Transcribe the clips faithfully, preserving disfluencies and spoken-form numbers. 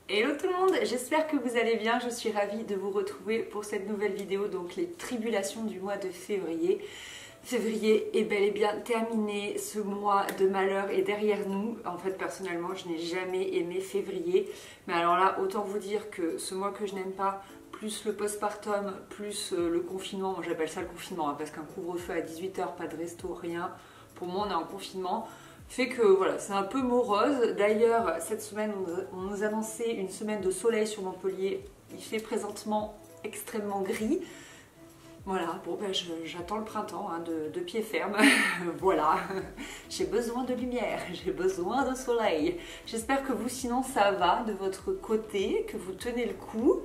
Hello tout le monde, j'espère que vous allez bien, je suis ravie de vous retrouver pour cette nouvelle vidéo, donc les tribulations du mois de février. Février est bel et bien terminé, ce mois de malheur est derrière nous. En fait personnellement je n'ai jamais aimé février, mais alors là autant vous dire que ce mois que je n'aime pas, plus le postpartum, plus le confinement, moi j'appelle ça le confinement hein, parce qu'un couvre-feu à dix-huit heures, pas de resto, rien, pour moi on est en confinement. Fait que voilà, c'est un peu morose. D'ailleurs, cette semaine, on nous annonçait une semaine de soleil sur Montpellier. Il fait présentement extrêmement gris. Voilà, bon ben j'attends le printemps hein, de, de pied ferme. Voilà, j'ai besoin de lumière, j'ai besoin de soleil. J'espère que vous, sinon, ça va de votre côté, que vous tenez le coup.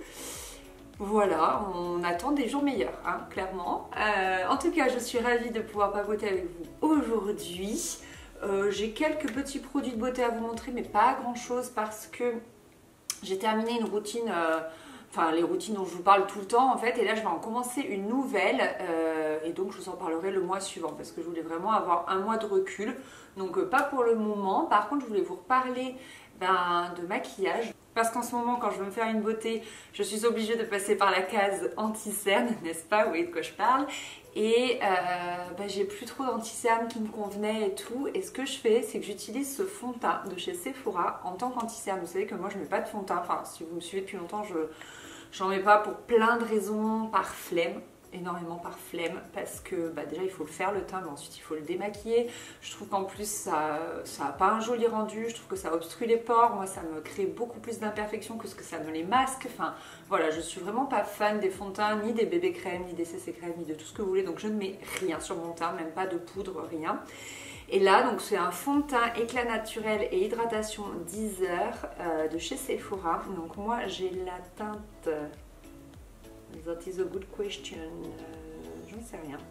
Voilà, on attend des jours meilleurs, hein, clairement. Euh, en tout cas, je suis ravie de pouvoir papoter avec vous aujourd'hui. Euh, j'ai quelques petits produits de beauté à vous montrer, mais pas grand chose parce que j'ai terminé une routine, euh, enfin les routines dont je vous parle tout le temps en fait, et là je vais en commencer une nouvelle euh, et donc je vous en parlerai le mois suivant parce que je voulais vraiment avoir un mois de recul, donc euh, pas pour le moment. Par contre je voulais vous reparler ben, de maquillage. Parce qu'en ce moment, quand je veux me faire une beauté, je suis obligée de passer par la case anti-cerne, n'est-ce pas? Vous voyez de quoi je parle. Et euh, bah, j'ai plus trop d'anti-cerne qui me convenait et tout. Et ce que je fais, c'est que j'utilise ce fond de teint de chez Sephora en tant qu'anti-cerne. Vous savez que moi, je ne mets pas de fond de teint. Enfin, si vous me suivez depuis longtemps, je n'en mets pas pour plein de raisons, par flemme. Énormément par flemme parce que bah déjà il faut le faire le teint, mais ensuite il faut le démaquiller. Je trouve qu'en plus ça n'a pas un joli rendu, je trouve que ça obstrue les pores, moi ça me crée beaucoup plus d'imperfections que ce que ça me les masque. Enfin voilà, je suis vraiment pas fan des fonds de teint, ni des bébés crèmes, ni des C C crèmes, ni de tout ce que vous voulez, donc je ne mets rien sur mon teint, même pas de poudre, rien. Et là donc c'est un fond de teint éclat naturel et hydratation dix heures euh, de chez Sephora. Donc moi j'ai la teinte... That is a good question. Euh, J'en sais rien.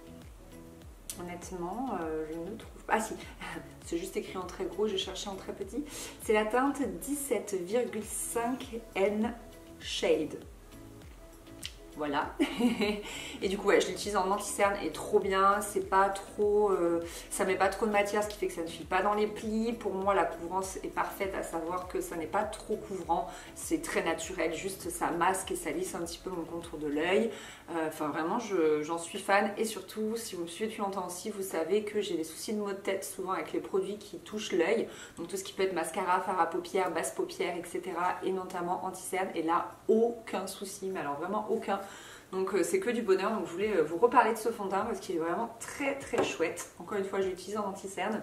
Honnêtement, euh, je ne trouve pas. Ah si, c'est juste écrit en très gros, j'ai cherché en très petit. C'est la teinte dix-sept virgule cinq N Shade. Voilà. Et du coup, ouais, je l'utilise en anti-cerne et trop bien. C'est pas trop, euh, ça met pas trop de matière, ce qui fait que ça ne file pas dans les plis. Pour moi, la couvrance est parfaite, à savoir que ça n'est pas trop couvrant. C'est très naturel, juste ça masque et ça lisse un petit peu mon contour de l'œil. Euh, enfin, vraiment, j'en suis fan. Et surtout, si vous me suivez depuis longtemps aussi, vous savez que j'ai des soucis de maux de tête souvent avec les produits qui touchent l'œil. Donc tout ce qui peut être mascara, fard à paupières, basse paupières, et cetera. Et notamment anti-cerne. Et là, aucun souci, mais alors vraiment aucun. Donc euh, c'est que du bonheur, donc je voulais euh, vous reparler de ce fond de teint parce qu'il est vraiment très très chouette. Encore une fois, je l'utilise en anti-cerne.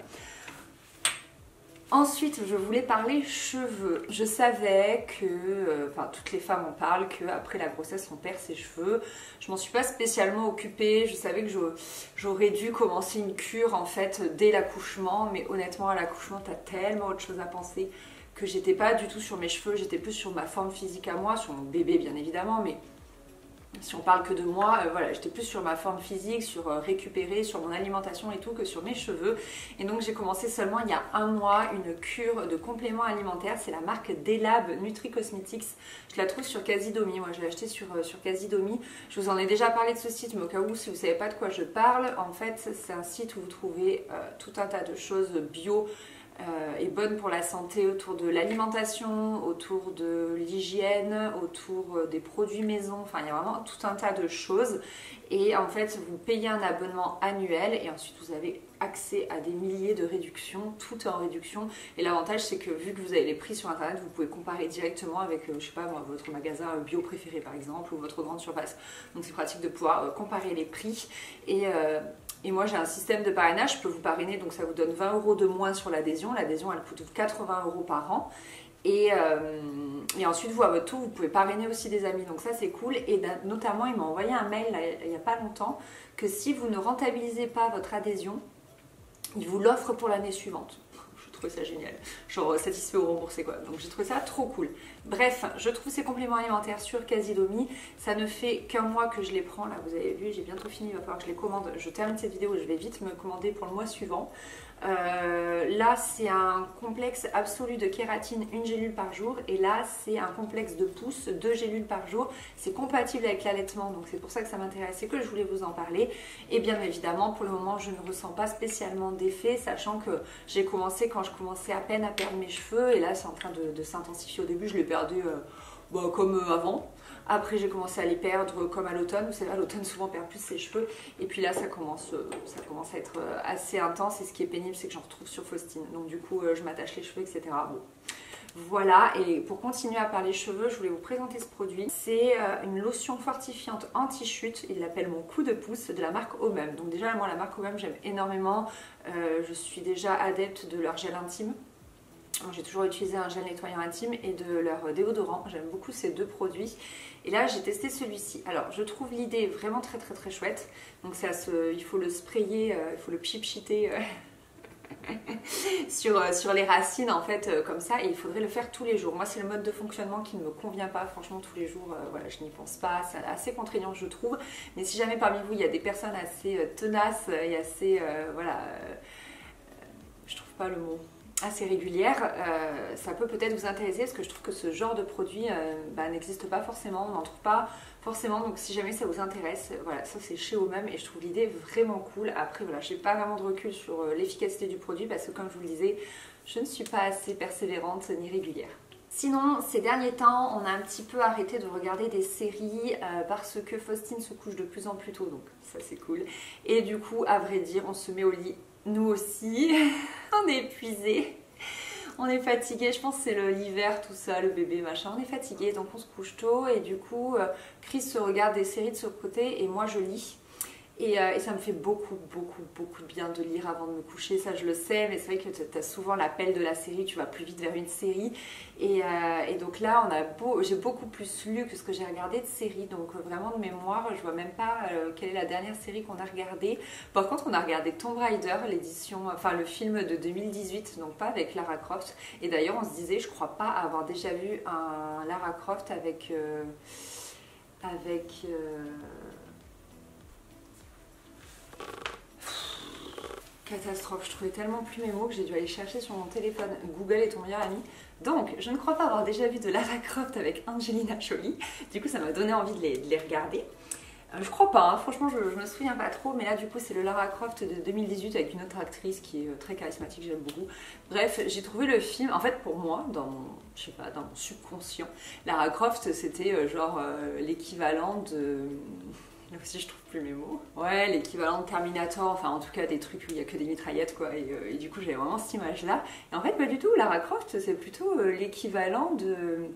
Ensuite, je voulais parler cheveux. Je savais que, euh, enfin toutes les femmes en parlent, qu'après la grossesse on perd ses cheveux. Je m'en suis pas spécialement occupée, je savais que j'aurais dû commencer une cure en fait dès l'accouchement, mais honnêtement à l'accouchement t'as tellement autre chose à penser que j'étais pas du tout sur mes cheveux, j'étais plus sur ma forme physique à moi, sur mon bébé bien évidemment, mais... Si on parle que de moi, euh, voilà, j'étais plus sur ma forme physique, sur euh, récupérer, sur mon alimentation et tout que sur mes cheveux. Et donc j'ai commencé seulement il y a un mois une cure de compléments alimentaires. C'est la marque Delab Nutri Cosmetics. Je la trouve sur Casidomi. Moi je l'ai acheté sur, euh, sur Casidomi. Je vous en ai déjà parlé de ce site, mais au cas où si vous ne savez pas de quoi je parle, en fait c'est un site où vous trouvez euh, tout un tas de choses bio. Euh, est bonne pour la santé autour de l'alimentation, autour de l'hygiène, autour euh, des produits maison, enfin il y a vraiment tout un tas de choses et en fait vous payez un abonnement annuel et ensuite vous avez accès à des milliers de réductions, tout est en réduction et l'avantage c'est que vu que vous avez les prix sur internet vous pouvez comparer directement avec euh, je sais pas moi, votre magasin bio préféré par exemple ou votre grande surface, donc c'est pratique de pouvoir euh, comparer les prix et euh, Et moi j'ai un système de parrainage, je peux vous parrainer, donc ça vous donne vingt euros de moins sur l'adhésion. L'adhésion elle coûte quatre-vingts euros par an. Et, euh, et ensuite vous à votre tour vous pouvez parrainer aussi des amis, donc ça c'est cool. Et notamment il m'a envoyé un mail là, il n'y a pas longtemps que si vous ne rentabilisez pas votre adhésion, il vous l'offre pour l'année suivante. Je trouve ça génial, genre satisfait ou remboursé quoi, donc j'ai trouvé ça trop cool. Bref, je trouve ces compléments alimentaires sur Casidomi, ça ne fait qu'un mois que je les prends, là vous avez vu j'ai bientôt fini, il va falloir que je les commande, je termine cette vidéo et je vais vite me commander pour le mois suivant. Euh, là c'est un complexe absolu de kératine, une gélule par jour, et là c'est un complexe de pouce, deux gélules par jour. C'est compatible avec l'allaitement, donc c'est pour ça que ça m'intéresse et que je voulais vous en parler. Et bien évidemment pour le moment je ne ressens pas spécialement d'effet, sachant que j'ai commencé quand je commençais à peine à perdre mes cheveux, et là c'est en train de, de s'intensifier. Au début je l'ai perdu euh, bah, comme avant. Après j'ai commencé à les perdre comme à l'automne. Vous savez, à l'automne souvent on perd plus ses cheveux. Et puis là ça commence, ça commence à être assez intense. Et ce qui est pénible c'est que j'en retrouve sur Faustine. Donc du coup je m'attache les cheveux, et cetera. Bon. Voilà, et pour continuer à parler cheveux, je voulais vous présenter ce produit. C'est une lotion fortifiante anti-chute. Il l'appelle mon coup de pouce, de la marque Omum. Donc déjà moi la marque Omum j'aime énormément. Euh, je suis déjà adepte de leur gel intime. J'ai toujours utilisé un gel nettoyant intime et de leur déodorant. J'aime beaucoup ces deux produits. Et là, j'ai testé celui-ci. Alors, je trouve l'idée vraiment très très très chouette. Donc, ça se, il faut le sprayer, euh, il faut le pchit-pchiter euh, sur, euh, sur les racines en fait, euh, comme ça. Et il faudrait le faire tous les jours. Moi, c'est le mode de fonctionnement qui ne me convient pas. Franchement, tous les jours, euh, voilà, je n'y pense pas. C'est assez contraignant, je trouve. Mais si jamais parmi vous, il y a des personnes assez euh, tenaces et assez, euh, voilà, euh, je trouve pas le mot, assez régulière, euh, ça peut peut-être vous intéresser, parce que je trouve que ce genre de produit euh, bah, n'existe pas forcément, on n'en trouve pas forcément, donc si jamais ça vous intéresse, voilà, ça c'est chez Omum et je trouve l'idée vraiment cool. Après voilà, j'ai pas vraiment de recul sur euh, l'efficacité du produit, parce que comme je vous le disais, je ne suis pas assez persévérante ni régulière. Sinon, ces derniers temps, on a un petit peu arrêté de regarder des séries euh, parce que Faustine se couche de plus en plus tôt, donc ça c'est cool. Et du coup, à vrai dire, on se met au lit, nous aussi, on est épuisé, on est fatigué. Je pense que c'est l'hiver, tout ça, le bébé, machin, on est fatigué, donc on se couche tôt. Et du coup, euh, Chris se regarde des séries de ce côté et moi je lis. Et, euh, et ça me fait beaucoup, beaucoup, beaucoup de bien de lire avant de me coucher, ça je le sais, mais c'est vrai que tu as souvent l'appel de la série, tu vas plus vite vers une série. Et, euh, et donc là, on a beau, j'ai beaucoup plus lu que ce que j'ai regardé de séries, donc euh, vraiment de mémoire, je vois même pas euh, quelle est la dernière série qu'on a regardée. Par contre, on a regardé Tomb Raider, l'édition, enfin le film de deux mille dix-huit, donc pas avec Lara Croft. Et d'ailleurs, on se disait, je crois pas avoir déjà vu un Lara Croft avec... Euh, avec... Euh, catastrophe, je trouvais tellement plus mes mots que j'ai dû aller chercher sur mon téléphone. Google est ton meilleur ami. Donc, je ne crois pas avoir déjà vu de Lara Croft avec Angelina Jolie. Du coup, ça m'a donné envie de les, de les regarder. Euh, je crois pas, hein. Franchement, je, je me souviens pas trop. Mais là, du coup, c'est le Lara Croft de deux mille dix-huit avec une autre actrice qui est très charismatique, j'aime beaucoup. Bref, j'ai trouvé le film, en fait, pour moi, dans mon, je sais pas, dans mon subconscient, Lara Croft, c'était euh, genre euh, l'équivalent de... Là aussi je trouve plus mes mots. Ouais, l'équivalent de Terminator, enfin en tout cas des trucs où il n'y a que des mitraillettes quoi. Et, euh, et du coup j'avais vraiment cette image là. Et en fait pas du tout, Lara Croft c'est plutôt euh, l'équivalent de...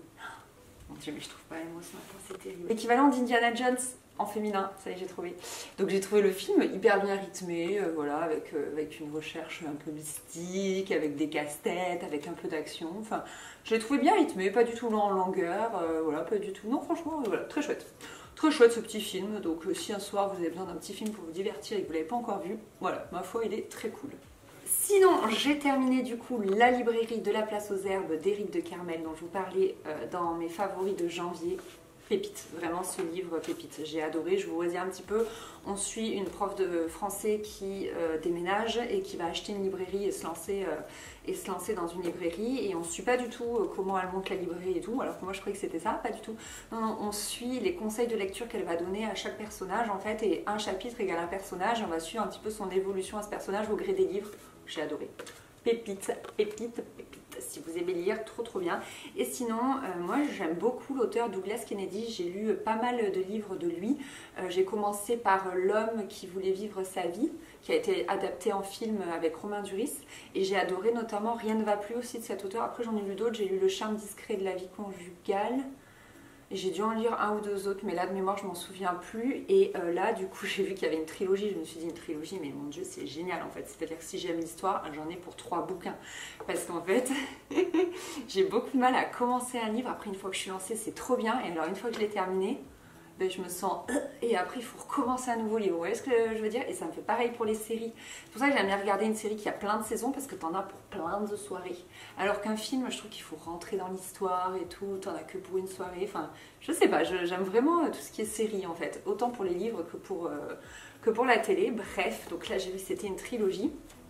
Mon dieu mais je trouve pas les mots ce matin, c'est terrible. L'équivalent d'Indiana Jones en féminin, ça y est j'ai trouvé. Donc j'ai trouvé le film hyper bien rythmé, euh, voilà, avec, euh, avec une recherche un peu mystique, avec des casse-têtes, avec un peu d'action. Enfin, je l'ai trouvé bien rythmé, pas du tout lent en longueur, euh, voilà, pas du tout. Non franchement, euh, voilà, très chouette. Très chouette ce petit film, donc euh, si un soir vous avez besoin d'un petit film pour vous divertir et que vous ne l'avez pas encore vu, voilà, ma foi il est très cool. Sinon, j'ai terminé du coup la librairie de la place aux herbes d'Éric de Kermel dont je vous parlais euh, dans mes favoris de janvier. Pépite, vraiment ce livre pépite, j'ai adoré. Je vous redis un petit peu, on suit une prof de français qui euh, déménage et qui va acheter une librairie et se lancer, euh, et se lancer dans une librairie, et on ne suit pas du tout euh, comment elle monte la librairie et tout, alors que moi je croyais que c'était ça, pas du tout. Non, non, on suit les conseils de lecture qu'elle va donner à chaque personnage en fait, et un chapitre égale un personnage, et on va suivre un petit peu son évolution à ce personnage au gré des livres. J'ai adoré. Pépite, pépite, pépite. Si vous aimez lire, trop trop bien. Et sinon, euh, moi j'aime beaucoup l'auteur Douglas Kennedy. J'ai lu pas mal de livres de lui. Euh, j'ai commencé par L'homme qui voulait vivre sa vie, qui a été adapté en film avec Romain Duris. Et j'ai adoré notamment Rien ne va plus aussi de cet auteur. Après j'en ai lu d'autres. J'ai lu Le charme discret de la vie conjugale. Et j'ai dû en lire un ou deux autres, mais là de mémoire je m'en souviens plus. Et euh, là du coup j'ai vu qu'il y avait une trilogie, je me suis dit une trilogie, mais mon dieu c'est génial en fait. C'est à dire que si j'aime l'histoire, j'en ai pour trois bouquins. Parce qu'en fait j'ai beaucoup de mal à commencer un livre, après une fois que je suis lancée c'est trop bien. Et alors une fois que je l'ai terminé, ben, je me sens... Et après il faut recommencer un nouveau livre, vous voyez ce que je veux dire? Et ça me fait pareil pour les séries. C'est pour ça que j'aime bien regarder une série qui a plein de saisons, parce que t'en as pour plein de soirées. Alors qu'un film, je trouve qu'il faut rentrer dans l'histoire et tout, t'en as que pour une soirée. Enfin, je sais pas, j'aime vraiment tout ce qui est série en fait. Autant pour les livres que pour, euh, que pour la télé. Bref, donc là j'ai vu que c'était une trilogie.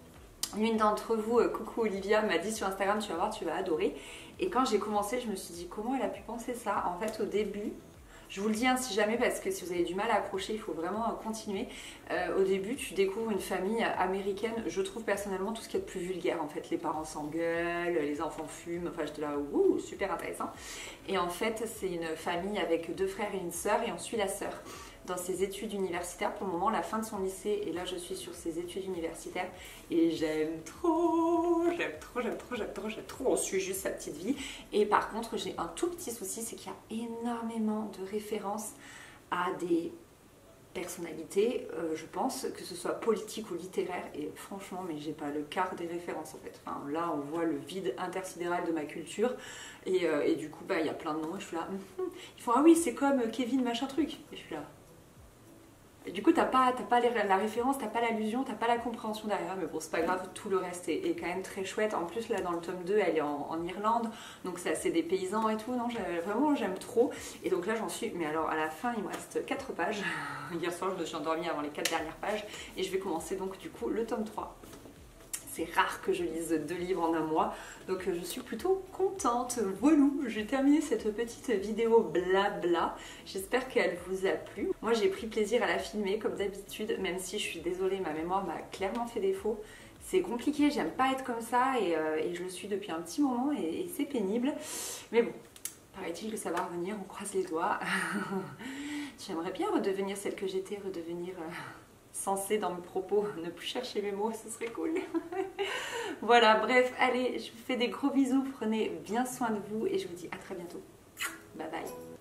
L'une d'entre vous, euh, coucou Olivia, m'a dit sur Instagram, tu vas voir, tu vas adorer. Et quand j'ai commencé, je me suis dit, comment elle a pu penser ça? En fait, au début, je vous le dis hein, si jamais, parce que si vous avez du mal à accrocher, il faut vraiment continuer. Euh, au début, tu découvres une famille américaine. Je trouve personnellement tout ce qu'il y a de plus vulgaire. En fait, les parents s'engueulent, les enfants fument. Enfin, j'étais là, ouh, super intéressant. Et en fait, c'est une famille avec deux frères et une sœur, et on suit la sœur dans ses études universitaires, pour le moment, la fin de son lycée, et là je suis sur ses études universitaires, et j'aime trop, j'aime trop, j'aime trop, j'aime trop, j'aime trop, on suit juste sa petite vie. Et par contre, j'ai un tout petit souci, c'est qu'il y a énormément de références à des personnalités, euh, je pense, que ce soit politique ou littéraire, et franchement, mais j'ai pas le quart des références en fait. Enfin, là, on voit le vide intersidéral de ma culture, et, euh, et du coup, bah, il y a plein de noms, et je suis là, mm-hmm. Ils font, ah oui, c'est comme Kevin machin truc, et je suis là. Et du coup, t'as pas, t'as pas les, la référence, t'as pas l'allusion, t'as pas la compréhension derrière, mais bon, c'est pas grave, tout le reste est, est quand même très chouette. En plus, là, dans le tome deux, elle est en, en Irlande, donc c'est assez des paysans et tout, non, vraiment, j'aime trop. Et donc là, j'en suis, mais alors à la fin, il me reste quatre pages. Hier soir, je me suis endormie avant les quatre dernières pages, et je vais commencer donc du coup le tome trois. C'est rare que je lise deux livres en un mois, donc je suis plutôt contente. Voilà, j'ai terminé cette petite vidéo blabla. J'espère qu'elle vous a plu. Moi, j'ai pris plaisir à la filmer comme d'habitude, même si je suis désolée, ma mémoire m'a clairement fait défaut. C'est compliqué, j'aime pas être comme ça, et, euh, et je le suis depuis un petit moment, et, et c'est pénible. Mais bon, paraît-il que ça va revenir, on croise les doigts. J'aimerais bien redevenir celle que j'étais, redevenir... Euh... sensée dans mes propos, ne plus chercher mes mots, ce serait cool. Voilà, bref, allez, je vous fais des gros bisous, prenez bien soin de vous et je vous dis à très bientôt. Bye bye.